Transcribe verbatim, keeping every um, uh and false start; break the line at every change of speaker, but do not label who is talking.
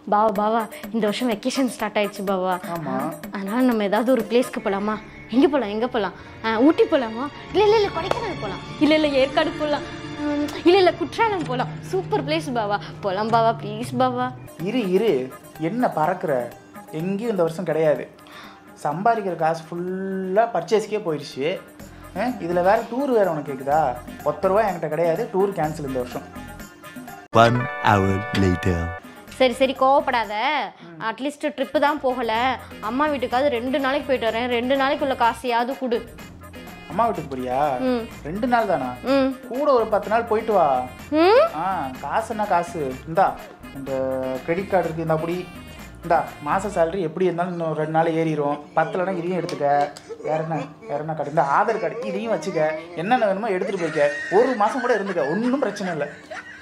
பாவா பாவா இந்த வருஷம் vacation start ஆயிடுச்சு பாவா. அதனால நம்ம ஏதாவது ஒரு பிளேஸ்க்கு போகலாமா? எங்கே போகலாம் எங்கே போகலாம்? ஊட்டி போகலாமா? இல்லை இல்லை இல்லை கொடைக்கானல் போகலாம். இல்லை இல்லை ஏற்காடு போகலாம். இல்லை இல்லை குற்றாலம் போகலாம். சூப்பர் பிளேஸ் பாவா. போகலாம் பாவா ப்ளீஸ் பாவா.
இரு இரு என்ன பறக்கிற? எங்கேயும் இந்த வருஷம் கிடையாது. சம்பாதிக்கிற காசு ஃபுல்லாக பர்ச்சேஸ்க்கே போயிடுச்சு. இதில் வேறு டூர் வேறு உனக்கு கேட்குதா? ஒத்த ரூபா என்கிட்ட கிடையாது. டூர் கேன்சல் இந்த வருஷம்.
One hour later.
சரி சரி கோவப்படாத. அட்லீஸ்ட் ட்ரிப்பு தான் போகலை. அம்மா வீட்டுக்காவது ரெண்டு நாளைக்கு போயிட்டு வரேன். ரெண்டு நாளைக்குள்ள காசையாவது கொடு.
அம்மா வீட்டுக்கு போறியா? ரெண்டு நாள் தானா? கூட ஒரு பத்து நாள் போயிட்டு வா. ஆ காசுன்னா காசு இந்தா. இந்த கிரெடிட் கார்டு இருக்குது இந்த அப்படி இந்தா. மாத சேலரி எப்படி இருந்தாலும் இன்னும் ரெண்டு நாள் ஏறிடும். பத்துலனா இதையும் எடுத்துக்க. வேற என்ன வேற என்ன கார்டு? இந்த ஆதார் கார்டு இதையும் வச்சுக்க. என்னென்ன வேணுமோ எடுத்துகிட்டு போய்க்க. ஒரு மாதம் கூட இருந்துக்க. ஒன்றும் பிரச்சனை இல்லை.